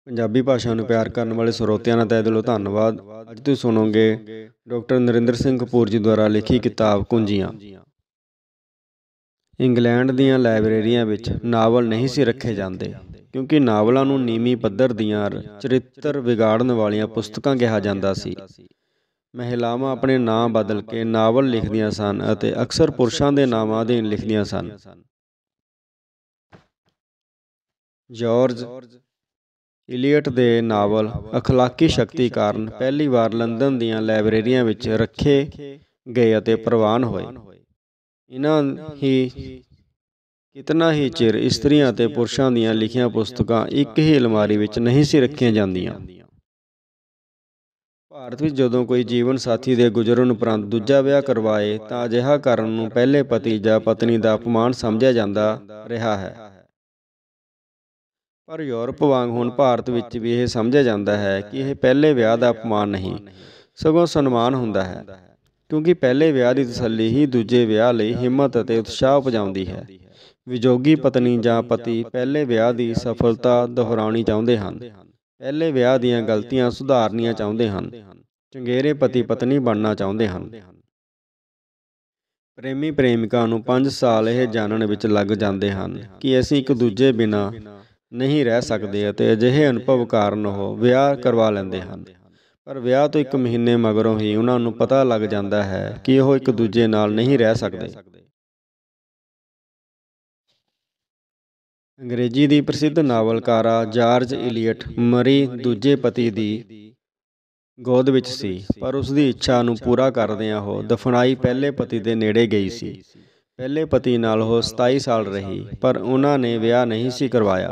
ਪੰਜਾਬੀ ਭਾਸ਼ਾ ਨੂੰ ਪਿਆਰ ਕਰਨ ਵਾਲੇ ਸਰੋਤਿਆਂ ਦਾ ਤਹਿ ਦਿਲੋਂ ਧੰਨਵਾਦ। ਅੱਜ ਤੁਸੀਂ ਸੁਣੋਗੇ ਡਾਕਟਰ ਨਰਿੰਦਰ ਸਿੰਘ ਕਪੂਰ ਜੀ ਦੁਆਰਾ ਲਿਖੀ ਕਿਤਾਬ ਕੁੰਜੀਆਂ। ਇੰਗਲੈਂਡ ਦੀਆਂ ਲਾਇਬ੍ਰੇਰੀਆਂ ਵਿੱਚ ਨਾਵਲ ਨਹੀਂ ਸੀ ਰੱਖੇ ਜਾਂਦੇ, ਕਿਉਂਕਿ ਨਾਵਲਾਂ ਨੂੰ ਨੀਵੀਂ ਪੱਧਰ ਦੀਆਂ ਚਰਿੱਤਰ ਵਿਗਾੜਨ ਵਾਲੀਆਂ ਪੁਸਤਕਾਂ ਕਿਹਾ ਜਾਂਦਾ ਸੀ। ਮਹਿਲਾਵਾਂ ਆਪਣੇ ਨਾਂ ਬਦਲ ਕੇ ਨਾਵਲ ਲਿਖਦੀਆਂ ਸਨ ਅਤੇ ਅਕਸਰ ਪੁਰਸ਼ਾਂ ਦੇ ਨਾਵਾਂ ਅਧੀਨ ਲਿਖਦੀਆਂ ਸਨ। ਜਾਰਜ ਇਲੀਅਟ ਦੇ ਨਾਵਲ ਅਖਲਾਕੀ ਸ਼ਕਤੀ ਕਾਰਨ ਪਹਿਲੀ ਵਾਰ ਲੰਦਨ ਦੀਆਂ ਲਾਇਬ੍ਰੇਰੀਆਂ ਵਿੱਚ ਰੱਖੇ ਗਏ ਅਤੇ ਪ੍ਰਵਾਨ ਹੋਏ। ਇਹਨਾਂ ਹੀ ਕਿਤਨਾ ਹੀ ਚਿਰ ਇਸਤਰੀਆਂ ਅਤੇ ਪੁਰਸ਼ਾਂ ਦੀਆਂ ਲਿਖੀਆਂ ਪੁਸਤਕਾਂ ਇੱਕ ਹੀ ਅਲਮਾਰੀ ਵਿੱਚ ਨਹੀਂ ਸੀ ਰੱਖੀਆਂ ਜਾਂਦੀਆਂ। ਭਾਰਤ ਵਿੱਚ ਜਦੋਂ ਕੋਈ ਜੀਵਨ ਸਾਥੀ ਦੇ ਗੁਜ਼ਰਨ ਉਪਰੰਤ ਦੂਜਾ ਵਿਆਹ ਕਰਵਾਏ ਤਾਂ ਅਜਿਹਾ ਕਰਨ ਨੂੰ ਪਹਿਲੇ ਪਤੀ ਜਾਂ ਪਤਨੀ ਦਾ ਅਪਮਾਨ ਸਮਝਿਆ ਜਾਂਦਾ ਰਿਹਾ ਹੈ। ਪਰ ਯੂਰਪ ਵਾਂਗ ਹੁਣ ਭਾਰਤ ਵਿੱਚ ਵੀ ਇਹ ਸਮਝਿਆ ਜਾਂਦਾ ਹੈ ਕਿ ਇਹ ਪਹਿਲੇ ਵਿਆਹ ਦਾ ਅਪਮਾਨ ਨਹੀਂ, ਸਗੋਂ ਸਨਮਾਨ ਹੁੰਦਾ ਹੈ, ਕਿਉਂਕਿ ਪਹਿਲੇ ਵਿਆਹ ਦੀ ਤਸੱਲੀ ਹੀ ਦੂਜੇ ਵਿਆਹ ਲਈ ਹਿੰਮਤ ਅਤੇ ਉਤਸ਼ਾਹ ਉਪਜਾਉਂਦੀ ਹੈ। ਵਿਜੋਗੀ ਪਤਨੀ ਜਾਂ ਪਤੀ ਪਹਿਲੇ ਵਿਆਹ ਦੀ ਸਫਲਤਾ ਦੁਹਰਾਉਣੀ ਚਾਹੁੰਦੇ ਹਨ, ਪਹਿਲੇ ਵਿਆਹ ਦੀਆਂ ਗਲਤੀਆਂ ਸੁਧਾਰਨੀਆਂ ਚਾਹੁੰਦੇ ਹਨ, ਚੰਗੇਰੇ ਪਤੀ ਪਤਨੀ ਬਣਨਾ ਚਾਹੁੰਦੇ ਹਨ। ਪ੍ਰੇਮੀ ਪ੍ਰੇਮਿਕਾ ਨੂੰ 5 ਸਾਲ ਇਹ ਜਾਣਨ ਵਿੱਚ ਲੱਗ ਜਾਂਦੇ ਹਨ ਕਿ ਅਸੀਂ ਇੱਕ ਦੂਜੇ ਬਿਨਾਂ ਨਹੀਂ ਰਹਿ ਸਕਦੇ ਅਤੇ ਅਜਿਹੇ ਅਨੁਭਵ ਕਾਰਨ ਉਹ ਵਿਆਹ ਕਰਵਾ ਲੈਂਦੇ ਹਨ। ਪਰ ਵਿਆਹ ਤੋਂ 1 ਮਹੀਨੇ ਮਗਰੋਂ ਹੀ ਉਹਨਾਂ ਨੂੰ ਪਤਾ ਲੱਗ ਜਾਂਦਾ ਹੈ ਕਿ ਉਹ ਇੱਕ ਦੂਜੇ ਨਾਲ ਨਹੀਂ ਰਹਿ ਸਕਦੇ। ਅੰਗਰੇਜ਼ੀ ਦੀ ਪ੍ਰਸਿੱਧ ਨਾਵਲਕਾਰਾ ਜਾਰਜ ਇਲੀਅਟ ਮਰੀ ਦੂਜੇ ਪਤੀ ਦੀ ਗੋਦ ਵਿੱਚ ਸੀ, ਪਰ ਉਸ ਦੀ ਇੱਛਾ ਨੂੰ ਪੂਰਾ ਕਰਦਿਆਂ ਉਹ ਦਫਨਾਈ ਪਹਿਲੇ ਪਤੀ ਦੇ ਨੇੜੇ ਗਈ ਸੀ। ਪਹਿਲੇ ਪਤੀ ਨਾਲ ਉਹ 27 ਸਾਲ ਰਹੀ, ਪਰ ਉਹਨਾਂ ਨੇ ਵਿਆਹ ਨਹੀਂ ਸੀ ਕਰਵਾਇਆ।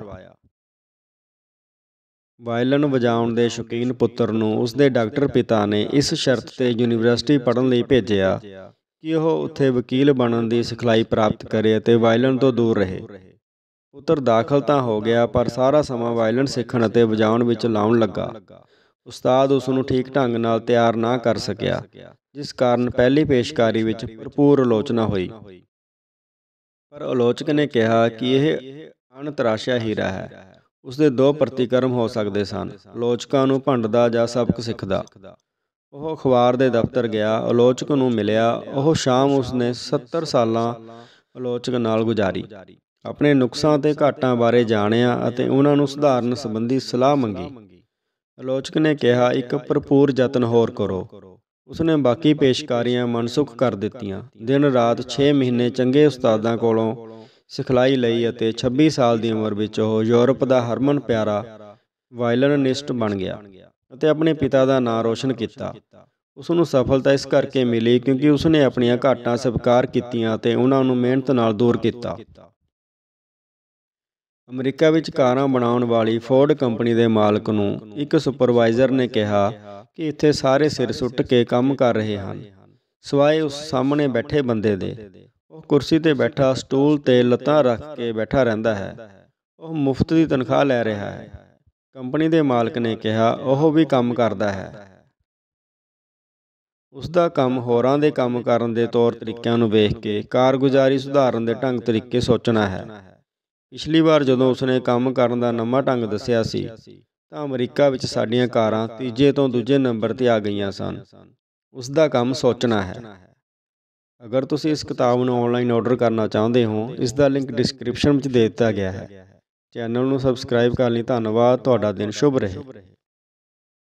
ਵਾਇਲਨ ਵਜਾਉਣ ਦੇ ਸ਼ੌਕੀਨ ਪੁੱਤਰ ਨੂੰ ਉਸਦੇ ਡਾਕਟਰ ਪਿਤਾ ਨੇ ਇਸ ਸ਼ਰਤ 'ਤੇ ਯੂਨੀਵਰਸਿਟੀ ਪੜ੍ਹਨ ਲਈ ਭੇਜਿਆ ਕਿ ਉਹ ਉੱਥੇ ਵਕੀਲ ਬਣਨ ਦੀ ਸਿਖਲਾਈ ਪ੍ਰਾਪਤ ਕਰੇ ਅਤੇ ਵਾਇਲਨ ਤੋਂ ਦੂਰ ਰਹੇ। ਪੁੱਤਰ ਦਾਖਲ ਤਾਂ ਹੋ ਗਿਆ, ਪਰ ਸਾਰਾ ਸਮਾਂ ਵਾਇਲਨ ਸਿੱਖਣ ਅਤੇ ਵਜਾਉਣ ਵਿੱਚ ਲਾਉਣ ਲੱਗਾ। ਉਸਤਾਦ ਉਸ ਨੂੰ ਠੀਕ ਢੰਗ ਨਾਲ ਤਿਆਰ ਨਾ ਕਰ ਸਕਿਆ, ਜਿਸ ਕਾਰਨ ਪਹਿਲੀ ਪੇਸ਼ਕਾਰੀ ਵਿੱਚ ਭਰਪੂਰ ਆਲੋਚਨਾ ਹੋਈ। ਪਰ ਆਲੋਚਕ ਨੇ ਕਿਹਾ ਕਿ ਇਹ ਅਣਤਰਾਸ਼ਿਆ ਹੀਰਾ ਹੈ। ਉਸਦੇ 2 ਪ੍ਰਤੀਕਰਮ ਹੋ ਸਕਦੇ ਸਨ, ਆਲੋਚਕਾਂ ਨੂੰ ਭੰਡਦਾ ਜਾਂ ਸਬਕ ਸਿੱਖਦਾ। ਉਹ ਅਖਬਾਰ ਦੇ ਦਫ਼ਤਰ ਗਿਆ, ਆਲੋਚਕ ਨੂੰ ਮਿਲਿਆ। ਉਹ ਸ਼ਾਮ ਉਸਨੇ 70 ਸਾਲਾਂ ਆਲੋਚਕ ਨਾਲ ਗੁਜ਼ਾਰੀ, ਆਪਣੇ ਨੁਕਸਾਂ ਤੇ ਘਾਟਾਂ ਬਾਰੇ ਜਾਣਿਆ ਅਤੇ ਉਹਨਾਂ ਨੂੰ ਸੁਧਾਰਨ ਸੰਬੰਧੀ ਸਲਾਹ ਮੰਗੀ। ਆਲੋਚਕ ਨੇ ਕਿਹਾ, ਇੱਕ ਭਰਪੂਰ ਯਤਨ ਹੋਰ ਕਰੋ। ਉਸਨੇ ਬਾਕੀ ਪੇਸ਼ਕਾਰੀਆਂ ਮਨਸੁਖ ਕਰ ਦਿੱਤੀਆਂ। ਦਿਨ ਰਾਤ 6 ਮਹੀਨੇ ਚੰਗੇ ਉਸਤਾਦਾਂ ਕੋਲੋਂ ਸਿਖਲਾਈ ਲਈ ਅਤੇ 26 ਸਾਲ ਦੀ ਉਮਰ ਵਿੱਚ ਉਹ ਯੂਰਪ ਦਾ ਹਰਮਨ ਪਿਆਰਾ ਵਾਇਲਨਿਸਟ ਬਣ ਗਿਆ ਅਤੇ ਆਪਣੇ ਪਿਤਾ ਦਾ ਨਾਂ ਰੋਸ਼ਨ ਕੀਤਾ। ਉਸ ਨੂੰ ਸਫਲਤਾ ਇਸ ਕਰਕੇ ਮਿਲੀ ਕਿਉਂਕਿ ਉਸਨੇ ਆਪਣੀਆਂ ਘਾਟਾਂ ਸਵੀਕਾਰ ਕੀਤੀਆਂ ਅਤੇ ਉਹਨਾਂ ਨੂੰ ਮਿਹਨਤ ਨਾਲ ਦੂਰ ਕੀਤਾ। ਅਮਰੀਕਾ ਵਿੱਚ ਕਾਰਾਂ ਬਣਾਉਣ ਵਾਲੀ ਫੋਰਡ ਕੰਪਨੀ ਦੇ ਮਾਲਕ ਨੂੰ ਇੱਕ ਸੁਪਰਵਾਈਜ਼ਰ ਨੇ ਕਿਹਾ ਕਿ ਇੱਥੇ ਸਾਰੇ ਸਿਰ ਸੁੱਟ ਕੇ ਕੰਮ ਕਰ ਰਹੇ ਹਨ, ਸਿਵਾਏ ਉਸ ਸਾਹਮਣੇ ਬੈਠੇ ਬੰਦੇ ਦੇ। ਉਹ ਕੁਰਸੀ 'ਤੇ ਬੈਠਾ ਸਟੂਲ 'ਤੇ ਲੱਤਾਂ ਰੱਖ ਕੇ ਬੈਠਾ ਰਹਿੰਦਾ ਹੈ। ਉਹ ਮੁਫਤ ਦੀ ਤਨਖਾਹ ਲੈ ਰਿਹਾ ਹੈ। ਕੰਪਨੀ ਦੇ ਮਾਲਕ ਨੇ ਕਿਹਾ, ਉਹ ਵੀ ਕੰਮ ਕਰਦਾ ਹੈ। ਉਸ ਦਾ ਕੰਮ ਹੋਰਾਂ ਦੇ ਕੰਮ ਕਰਨ ਦੇ ਤੌਰ ਤਰੀਕਿਆਂ ਨੂੰ ਵੇਖ ਕੇ ਕਾਰਗੁਜ਼ਾਰੀ ਸੁਧਾਰਨ ਦੇ ਢੰਗ ਤਰੀਕੇ ਸੋਚਣਾ ਹੈ। ਪਿਛਲੀ ਵਾਰ ਜਦੋਂ ਉਸਨੇ ਕੰਮ ਕਰਨ ਦਾ ਨਵਾਂ ਢੰਗ ਦੱਸਿਆ ਸੀ ਤਾਂ ਅਮਰੀਕਾ ਵਿੱਚ ਸਾਡੀਆਂ ਕਾਰਾਂ ਤੀਜੇ ਤੋਂ ਦੂਜੇ ਨੰਬਰ 'ਤੇ ਆ ਗਈਆਂ ਸਨ। ਉਸ ਦਾ ਕੰਮ ਸੋਚਣਾ ਹੈ। ਅਗਰ ਤੁਸੀਂ ਇਸ ਕਿਤਾਬ ਨੂੰ ਆਨਲਾਈਨ ਆਰਡਰ ਕਰਨਾ ਚਾਹੁੰਦੇ ਹੋ, ਇਸ ਦਾ ਲਿੰਕ ਡਿਸਕ੍ਰਿਪਸ਼ਨ ਵਿੱਚ ਦੇ ਦਿੱਤਾ ਗਿਆ ਹੈ। ਚੈਨਲ ਨੂੰ ਸਬਸਕ੍ਰਾਈਬ ਕਰਨ ਲਈ ਧੰਨਵਾਦ। ਤੁਹਾਡਾ ਦਿਨ ਸ਼ੁਭ ਰਹੇ।